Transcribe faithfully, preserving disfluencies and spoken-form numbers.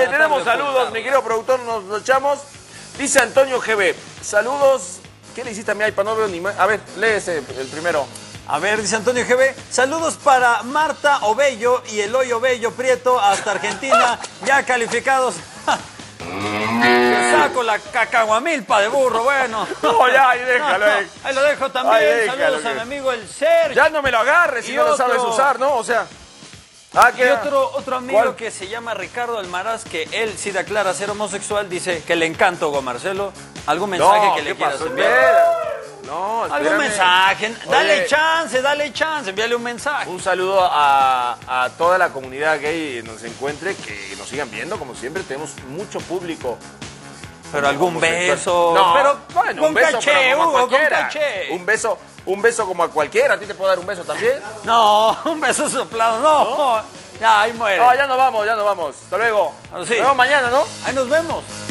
Oye, tenemos saludos, mi querido productor, nos lo echamos. Dice Antonio G B, saludos. ¿Qué le hiciste a mi iPad? No veo ni... A ver, léese el primero. A ver, dice Antonio G B, saludos para Marta Obello y Eloy Obello Prieto hasta Argentina, ya calificados. Te saco la cacahuamilpa de burro, bueno. No, ya, ahí déjalo. No, no, ahí lo dejo también. Ahí déjalo, saludos que... a mi amigo el Sergio. Ya no me lo agarres si no lo sabes usar, ¿no? O sea... Ah, y otro, otro amigo ¿Cuál? que se llama Ricardo Almaraz, que él sí declara ser homosexual, dice que le encanta Hugo Marcelo. ¿Algún mensaje no, que le ¿qué quieras pasó? enviar? No, espérame. ¿Algún mensaje? Dale Oye, chance, dale chance, envíale un mensaje. Un saludo a, a toda la comunidad gay que nos encuentre, que nos sigan viendo, como siempre, tenemos mucho público. Pero algún beso. No, pero bueno, con un beso, caché, pero como a Hugo, con cualquiera. caché. Un beso, un beso como a cualquiera. ¿A ti te puedo dar un beso también? No, un beso soplado, no. ¿No? Ya, ahí muere. No, ya nos vamos, ya nos vamos. Hasta luego. Bueno, sí. Nos vemos mañana, ¿no? Ahí nos vemos.